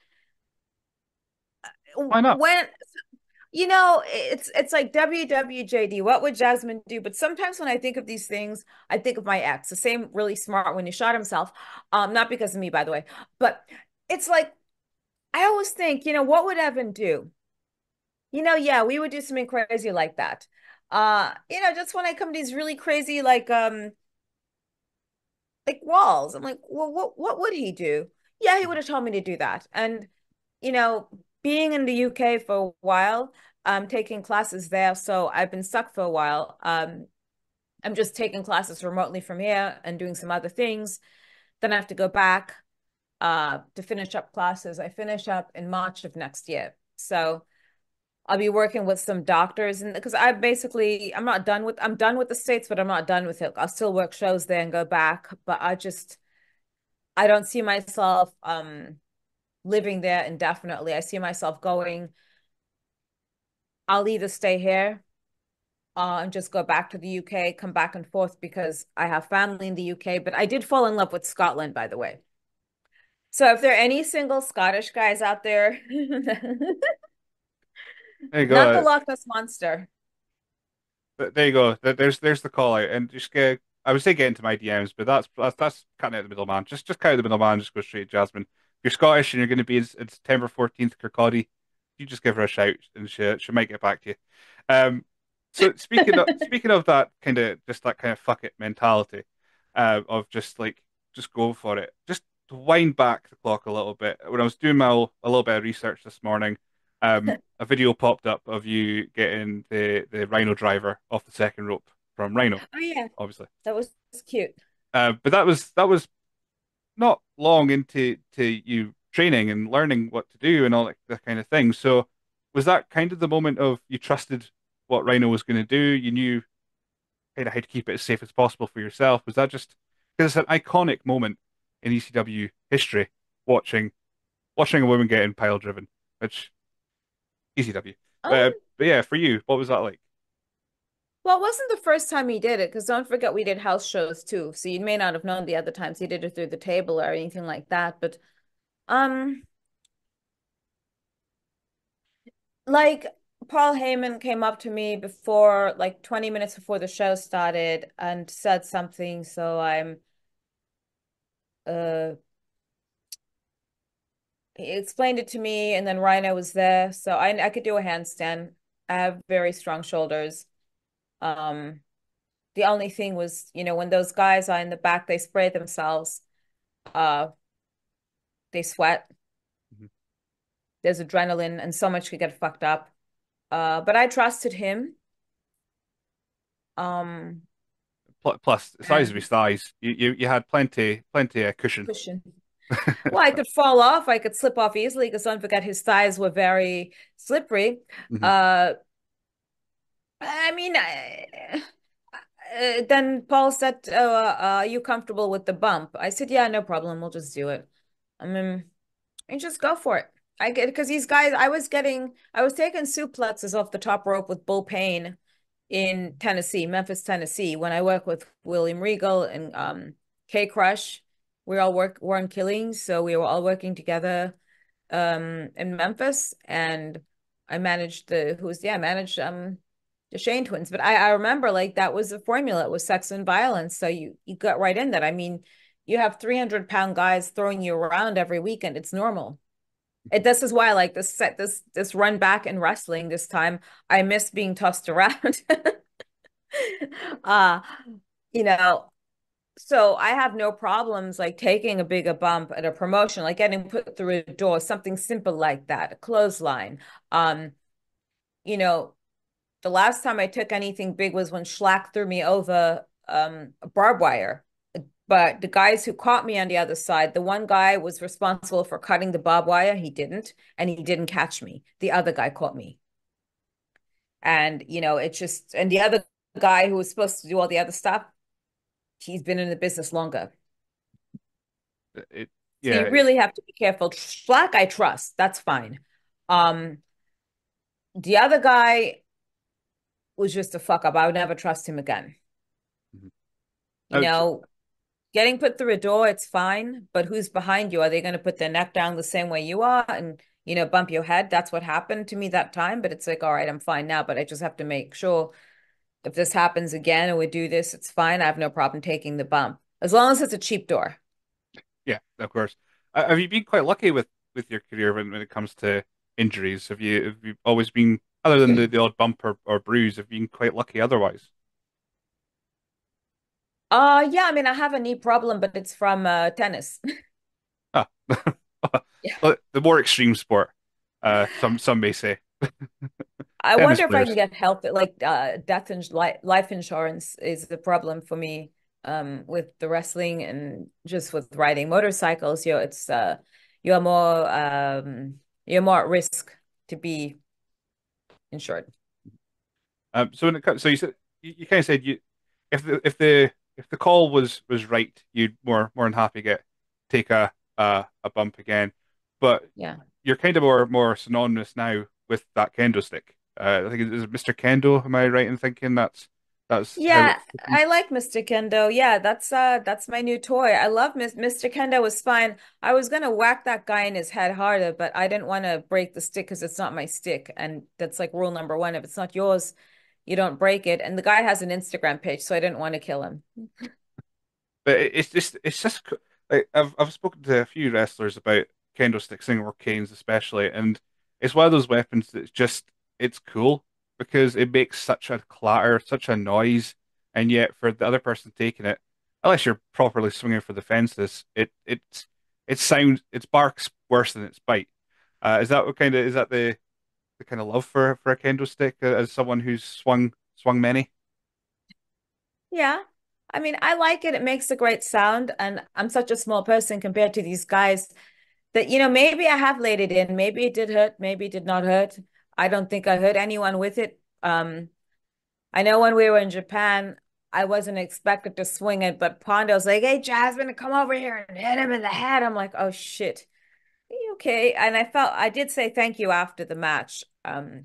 why not? when you know, it's it's like W W J D, what would Jasmine do? But sometimes when I think of these things, I think of my ex, the same really smart when he shot himself. Um, not because of me, by the way, but it's like I always think, you know, what would Evan do? You know, yeah, we would do something crazy like that. Uh, you know, just when I come to these really crazy like um like walls, I'm like, well, what what would he do? Yeah, he would have told me to do that. And you know, being in the U K for a while, um, taking classes there, so I've been stuck for a while. Um, I'm just taking classes remotely from here and doing some other things. Then I have to go back uh to finish up classes. I finish up in March of next year. So I'll be working with some doctors, and because I basically I'm not done with I'm done with the States, but I'm not done with it. I'll still work shows there and go back, but I just I don't see myself um living there indefinitely. I see myself going, I'll either stay here uh, and just go back to the U K, come back and forth because I have family in the U K, but I did fall in love with Scotland, by the way. So if there are any single Scottish guys out there, There you not the go. Loch Ness Monster. Th- There you go. Th- There's there's the call out, and just get. I would say get into my D Ms, but that's that's that's cutting out the middleman. Just just cut out the middleman. Just go straight to Jasmine. If you're Scottish and you're going to be in, in September fourteenth, Kirkcaldy, you just give her a shout, and she she might get back to you. Um. So speaking of speaking of that kind of just that kind of fuck it mentality, uh, of just like just go for it. Just to wind back the clock a little bit. When I was doing my a little bit of research this morning, um, a video popped up of you getting the the Rhino driver off the second rope from Rhino, Oh yeah, obviously. that was cute. Uh, but that was that was not long into to you training and learning what to do and all that, that kind of thing. So was that kind of the moment of you trusted what Rhino was going to do? You knew kind of how to keep it as safe as possible for yourself. Was that just because it's an iconic moment in E C W history, watching watching a woman getting pile driven, which E C W. Uh, Um, but yeah, for you, what was that like? well, it wasn't the first time he did it, because don't forget we did house shows too. So you may not have known the other times he did it through the table or anything like that. But um, like Paul Heyman came up to me before, like twenty minutes before the show started, and said something. So I'm uh he explained it to me, and then Rhino was there, so I I could do a handstand. I have very strong shoulders. Um, the only thing was, you know, when those guys are in the back, they spray themselves. Uh, they sweat. Mhm. There's adrenaline, and so much could get fucked up. Uh, but I trusted him. Um, Pl- Plus, the size of his and thighs, you you, you had plenty plenty of cushion. cushion. Well, I could fall off. I could slip off easily because don't forget his thighs were very slippery. Mhm. Uh, I mean, I, uh, then Paul said, "Oh, uh, are you comfortable with the bump?" I said, "Yeah, no problem. We'll just do it." I mean, and just go for it. I get because these guys, I was getting, I was taking suplexes off the top rope with Bull Payne in Tennessee, Memphis, Tennessee, when I work with William Regal and um K Crush. We all work were on Killings, so we were all working together um in Memphis, and I managed the who's yeah, I managed um the Shane twins. But I, I remember like that was the formula. It was sex and violence. So you you got right in that. I mean, you have three hundred pound guys throwing you around every weekend. It's normal. It, this is why I like this set this this run back in wrestling this time. I miss being tossed around. uh, you know, so I have no problems like taking a bigger bump at a promotion, like getting put through a door, something simple like that, a clothesline. Um, you know, the last time I took anything big was when Schlack threw me over um a barbed wire. But the guys who caught me on the other side, the one guy was responsible for cutting the barbed wire. He didn't, and he didn't catch me. The other guy caught me. And, you know, it's just, and the other guy who was supposed to do all the other stuff, he's been in the business longer. It, So you yeah, really have to be careful. Slack, I trust. That's fine. Um, the other guy was just a fuck up. I would never trust him again. Mhm. You Ouch. know, getting put through a door, it's fine, but who's behind you? Are they going to put their neck down the same way you are and, you know, bump your head? That's what happened to me that time. But it's like, all right, I'm fine now, but I just have to make sure if this happens again or we do this, it's fine. I have no problem taking the bump as long as it's a cheap door. Yeah, of course. Uh, have you been quite lucky with with your career when, when it comes to injuries? Have you have you always been, other than the, the odd bump or, or bruise, have you been quite lucky otherwise? Uh yeah, I mean, I have a knee problem, but it's from uh tennis. Ah, Yeah. Well, the more extreme sport, uh, some some may say. I Tennis wonder if I can players. get help. Like uh, death and life life insurance is the problem for me um, with the wrestling and just with riding motorcycles. You know, it's uh, you're more um, you're more at risk to be in short. Um, so when it comes, so you said you, you kind of said you if the if the if the call was was right, you'd more more than happy get take a a, a bump again, but Yeah. you're kind of more more synonymous now with that kendo stick. Uh, I think it is mister Kendo. Am I right in thinking that's that's how Yeah, it's I like mister Kendo. Yeah, that's uh that's my new toy. I love Mis mister Kendo was fine. I was gonna whack that guy in his head harder, but I didn't want to break the stick because it's not my stick. And that's like rule number one. If it's not yours, you don't break it. And the guy has an Instagram page, so I didn't want to kill him. But it- it's just it's just co- like I've I've spoken to a few wrestlers about kendo sticks or canes especially, and it's one of those weapons that's just it's cool because it makes such a clatter, such a noise, and yet for the other person taking it, unless you're properly swinging for the fences, it it's it sounds it barks worse than its bite. Uh, is that what kind of is that the the kind of love for for a kendo stick uh, as someone who's swung swung many? Yeah. I mean, I like it. It makes a great sound, and I'm such a small person compared to these guys that, you know, maybe I have laid it in. Maybe it did hurt. Maybe it did not hurt. I don't think I hurt anyone with it. Um, I know when we were in Japan, I wasn't expected to swing it, but Pondo's like, "Hey, Jasmine, come over here and hit him in the head." I'm like, "Oh shit, are you okay?" And I felt I did say thank you after the match, um,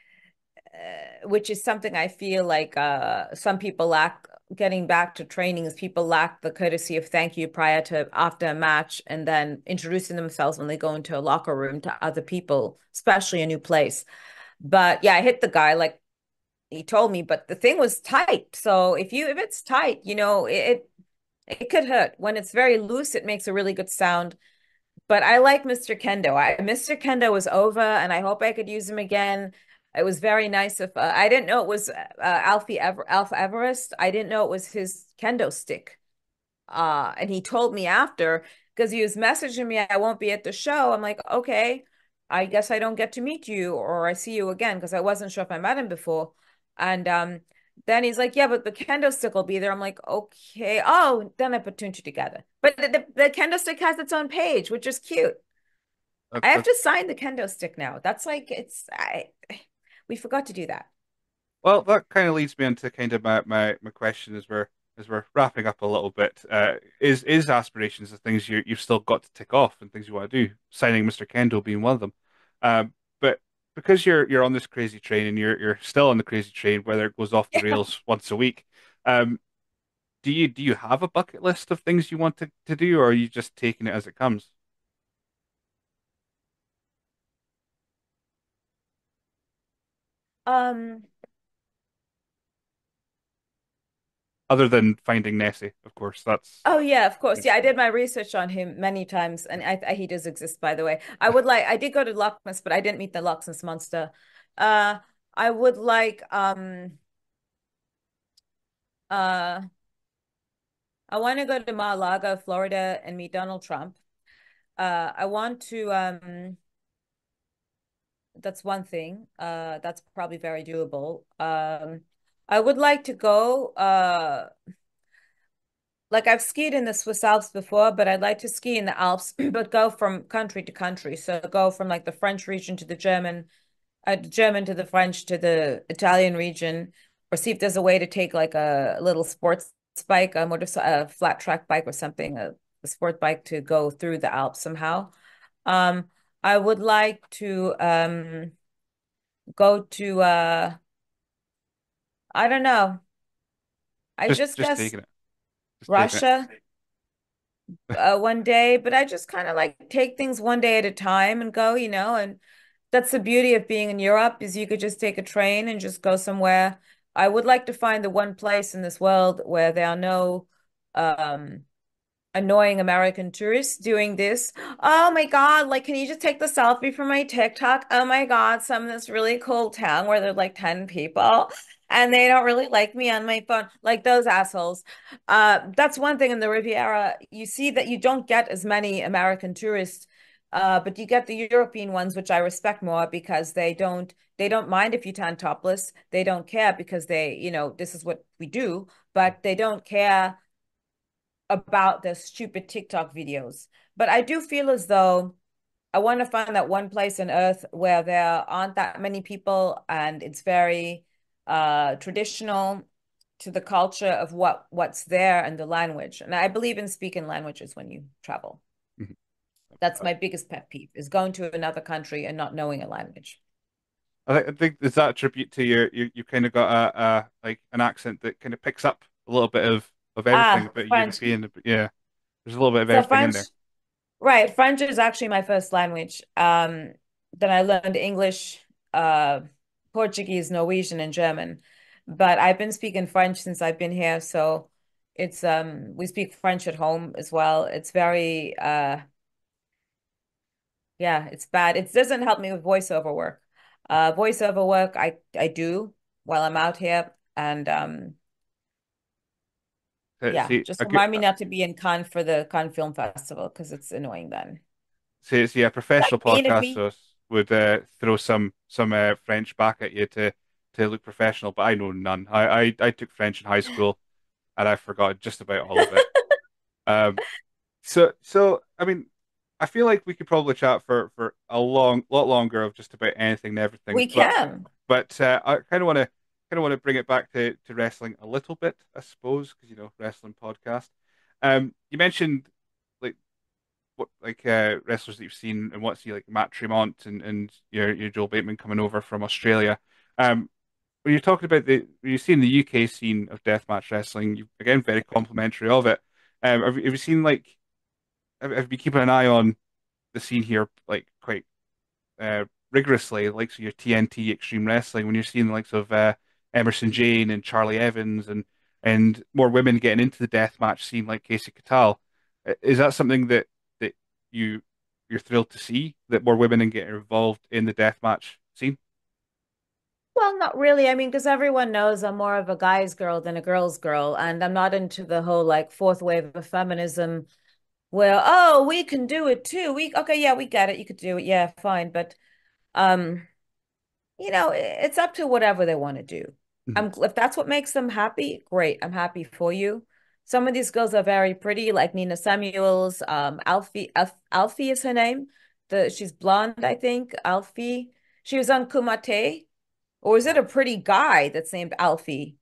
uh, which is something I feel like uh, some people lack. Getting back to training is people lack the courtesy of thank you prior to after a match, and then introducing themselves when they go into a locker room to other people, especially a new place. But yeah, I hit the guy like he told me, but the thing was tight. So if you if it's tight, you know, it it could hurt. When it's very loose, it makes a really good sound. But I like mister Kendo. I mister Kendo was over, and I hope I could use him again. It was very nice if uh, I didn't know it was uh, Alfie Ever Alpha Everest. I didn't know it was his kendo stick. Uh, and he told me after because he was messaging me, I won't be at the show. I'm like, okay, I guess I don't get to meet you or I see you again because I wasn't sure if I met him before. And um, then he's like, yeah, but the kendo stick will be there. I'm like, okay. Oh, then I put two and two together. But the, the, the kendo stick has its own page, which is cute. That, I have that to sign the kendo stick now. That's like it's I we forgot to do that. Well, that kind of leads me into kind of my, my, my question as we're as we're wrapping up a little bit. Uh, is is aspirations the things you you've still got to tick off and things you want to do? Signing mister Kendall being one of them. Um, but because you're you're on this crazy train and you're you're still on the crazy train, whether it goes off the Yeah. rails once a week, um, do you do you have a bucket list of things you want to, to do, or are you just taking it as it comes? Um, Other than finding Nessie, of course. That's Oh yeah, of yeah. course. Yeah, I did my research on him many times, and I, I he does exist, by the way. I would like I did go to Loch Ness, but I didn't meet the Loch Ness monster. Uh, I would like um uh I want to go to Mar-a-Lago, Florida, and meet Donald Trump. Uh, I want to um that's one thing. Uh, that's probably very doable. Um, I would like to go. Uh, like I've skied in the Swiss Alps before, but I'd like to ski in the Alps, but go from country to country. So go from like the French region to the German, uh, German to the French to the Italian region, or see if there's a way to take like a, little sports bike, a motor, a flat track bike or something, a, a sport bike to go through the Alps somehow. Um, I would like to um go to uh I don't know. I Just just just guess taking it. Just taking it. Russia uh, one day, but I just kind of like take things one day at a time and go, you know, and that's the beauty of being in Europe is you could just take a train and just go somewhere. I would like to find the one place in this world where there are no um annoying American tourists doing this. Oh my God, like, can you just take the selfie for my TikTok? Oh my God, some of this really cool town where there's like ten people and they don't really like me on my phone. Like those assholes. Uh, that's one thing in the Riviera. You see that you don't get as many American tourists. Uh, but you get the European ones, which I respect more because they don't they don't mind if you tan topless. They don't care because they, you know, this is what we do, but they don't care about the stupid TikTok videos. But I do feel as though I want to find that one place on earth where there aren't that many people and it's very uh traditional to the culture of what what's there and the language. And I believe in speaking languages when you travel. Mhm. That's my biggest pet peeve is going to another country and not knowing a language. I, I think is that a tribute to your you you kind of got a, a like an accent that kind of picks up a little bit of of everything Ah, about French. European. Yeah, there's a little bit of So everything in French, there. right. French is actually my first language. Um, then I learned English, uh, Portuguese, Norwegian, and German. But I've been speaking French since I've been here, so it's um we speak French at home as well. It's very uh yeah, it's bad. It doesn't help me with voiceover work. Uh voiceover work I I do while I'm out here and um Uh, yeah, See, just a good, remind me not to be in Cannes for the Cannes Film Festival because it's annoying then. see, see, a Like professional mean of podcast me. host would uh, throw some some uh, French back at you to to look professional, but I know none. I, I I took French in high school and I forgot just about all of it. Um, so so I mean, I feel like we could probably chat for for a long lot longer of just about anything and everything, We but can. but uh, I kind of want to kind of want to bring it back to to wrestling a little bit, I suppose, because you know, wrestling podcast. Um, you mentioned like what like uh, wrestlers that you've seen and what's he like Matt Tremont and and your your Joel Bateman coming over from Australia. Um, when you're talking about the when you're seeing the U K scene of deathmatch wrestling, you again very complimentary of it. Um, have, you- have you seen like have, have you been keeping an eye on the scene here like quite uh, rigorously, like so your T N T Extreme Wrestling, when you're seeing the likes of uh, Emerson Jane and Charlie Evans and and more women getting into the deathmatch scene like Casey Catal, uh, is that something that that you you're thrilled to see that more women and get involved in the deathmatch scene? Well, not really. I mean, because everyone knows I'm more of a guy's girl than a girl's girl, and I'm not into the whole like fourth wave of feminism where, oh, we can do it too. We okay, yeah, we get it. You could do it. Yeah, fine. But um you know, it's up to whatever they want to do. Mhm. I'm if that's what makes them happy, great. I'm happy for you. Some of these girls are very pretty, like Nina Samuels. Um, Alfie, Alf, Alfie is her name. The she's blonde, I think. Alfie. She was on Kumate. Or is it a pretty guy that's named Alfie?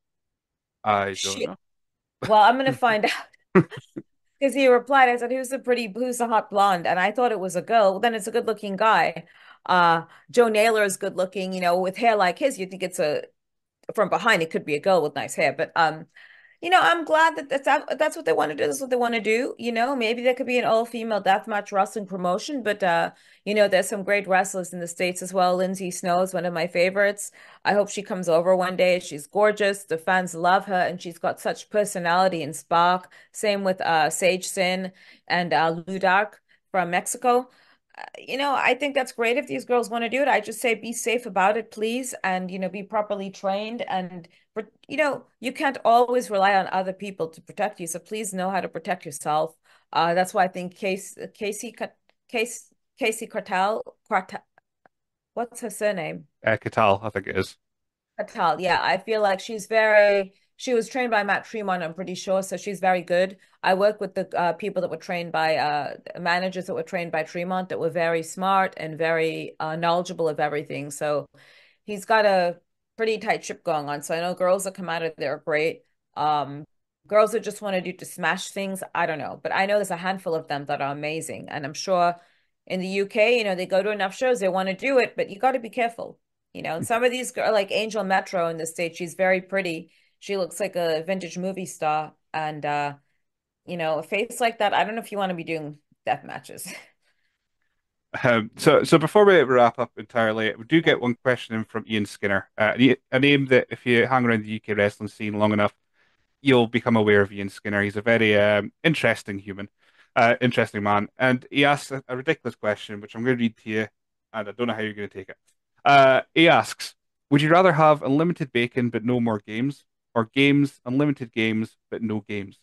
I don't Shit. know. Well, I'm gonna find out because he replied. I said, "Who's the pretty? Who's the hot blonde?" And I thought it was a girl. Well, then it's a good-looking guy. Uh, Joe Naylor is good looking, you know, with hair like his. You think it's a from behind, it could be a girl with nice hair. But um, you know, I'm glad that that's that's what they want to do. That's what they want to do. You know, maybe there could be an all-female deathmatch wrestling promotion, but uh, you know, there's some great wrestlers in the States as well. Lindsay Snow is one of my favorites. I hope she comes over one day. She's gorgeous. The fans love her, and she's got such personality and spark. Same with uh Sage Sin and uh Ludark from Mexico. Uh, You know, I think that's great if these girls want to do it. I just say be safe about it, please, and you know, be properly trained and but you know, you can't always rely on other people to protect you. So please know how to protect yourself. Uh, that's why I think Case, Casey, Case, Casey Cartel, Cartel, what's her surname? Uh, Catal, I think it is. Cartel. Yeah, I feel like she's very. She was trained by Matt Tremont, I'm pretty sure, so she's very good. I work with the uh, people that were trained by uh, managers that were trained by Tremont that were very smart and very uh, knowledgeable of everything. So he's got a pretty tight ship going on. So I know girls that come out of there are great. Um, girls that just want to do to smash things, I don't know. But I know there's a handful of them that are amazing. And I'm sure in the U K, you know, they go to enough shows, they want to do it, but you got to be careful. You know, and some of these girls, like Angel Metro in the States, she's very pretty. She looks like a vintage movie star. And uh, you know, a face like that, I don't know if you want to be doing death matches. Um, so, so before we wrap up entirely, we do get one question in from Ian Skinner, uh, a name that if you hang around the U K wrestling scene long enough, you'll become aware of Ian Skinner. He's a very um, interesting human, uh, interesting man. And he asks a, a ridiculous question, which I'm going to read to you, and I don't know how you're going to take it. Uh, he asks, would you rather have unlimited bacon but no more games, or games, unlimited games but no games?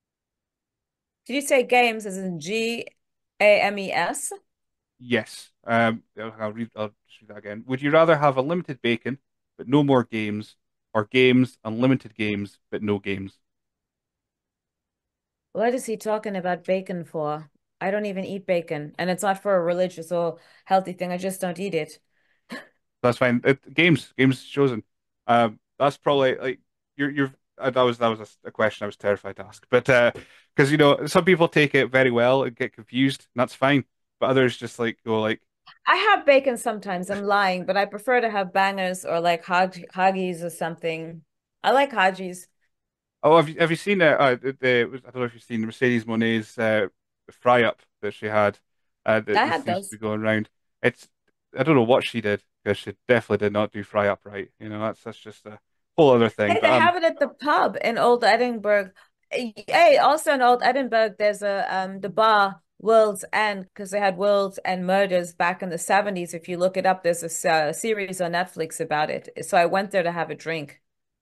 Did you say games as in G A M E S? Yes. Um, I'll I'll read, I'll just read that again. Would you rather have unlimited bacon but no more games, or games, unlimited games but no games? What is he talking about bacon for? I don't even eat bacon, and it's not for a religious or healthy thing. I just don't eat it. That's fine. It, games, games chosen. Um, that's probably like you're you're. Uh, that was that was a, a question I was terrified to ask, but uh, because you know some people take it very well and get confused, and that's fine. But others just like go like, I have bacon sometimes. I'm lying, but I prefer to have bangers or like hog hoggies or something. I like hoggies. oh, have you have you seen uh, uh the, the I don't know if you've seen Mercedes Monet's uh fry up that she had uh that I this had seems to be those. going around. It's I don't know what she did because she definitely did not do fry up right. You know that's that's just a whole other thing. Hey, But they um, have it at the pub in Old Edinburgh. Hey, also in Old Edinburgh, there's a um the bar World's End because they had World's End Murders back in the seventies. If you look it up, there's a s- uh, series on Netflix about it. So I went there to have a drink.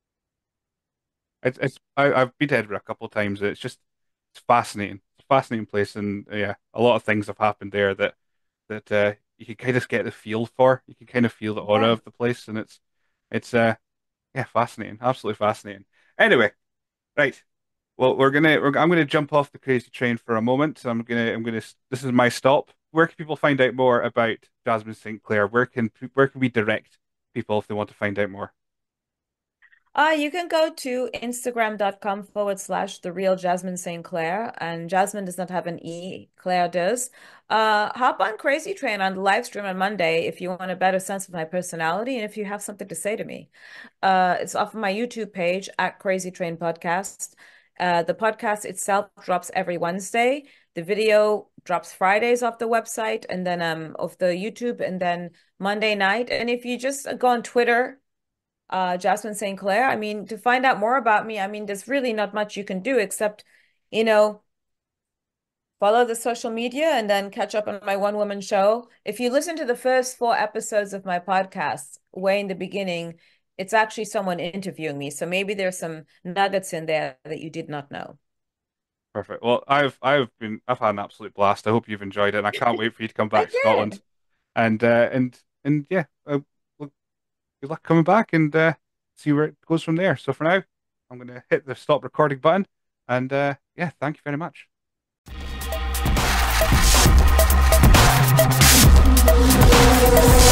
it's it's I, I've been to Edinburgh a couple of times. It's just it's fascinating. It's a fascinating place, and uh, yeah, a lot of things have happened there that that uh, you can kind of get the feel for. You can kind of feel the aura Yeah. of the place, and it's it's uh yeah, fascinating, absolutely fascinating. Anyway, right. Well, we're gonna we're, I'm gonna jump off the crazy train for a moment. I'm gonna I'm gonna this is my stop. Where can people find out more about Jasmine Saint Clair? Where can where can we direct people if they want to find out more? Uh, you can go to Instagram.com forward slash the real Jasmine Saint Clair. And Jasmine does not have an E, Claire does. Uh, hop on Crazy Train on the live stream on Monday if you want a better sense of my personality and if you have something to say to me. Uh, it's off of my YouTube page at Crazy Train Podcast. Uh, the podcast itself drops every Wednesday. The video drops Fridays off the website and then um off the YouTube and then Monday night. And if you just go on Twitter, uh, Jasmine Saint Clair. I mean, to find out more about me, I mean, there's really not much you can do except, you know, follow the social media and then catch up on my one woman show. If you listen to the first four episodes of my podcast, way in the beginning, it's actually someone interviewing me. So maybe there's some nuggets in there that you did not know. Perfect. Well, I've I've been I've had an absolute blast. I hope you've enjoyed it, and I can't wait for you to come I back to Scotland. did. And uh, and and yeah, uh, well, good luck coming back and uh, see where it goes from there. So for now, I'm gonna hit the stop recording button, and uh, yeah, thank you very much. We'll be right back.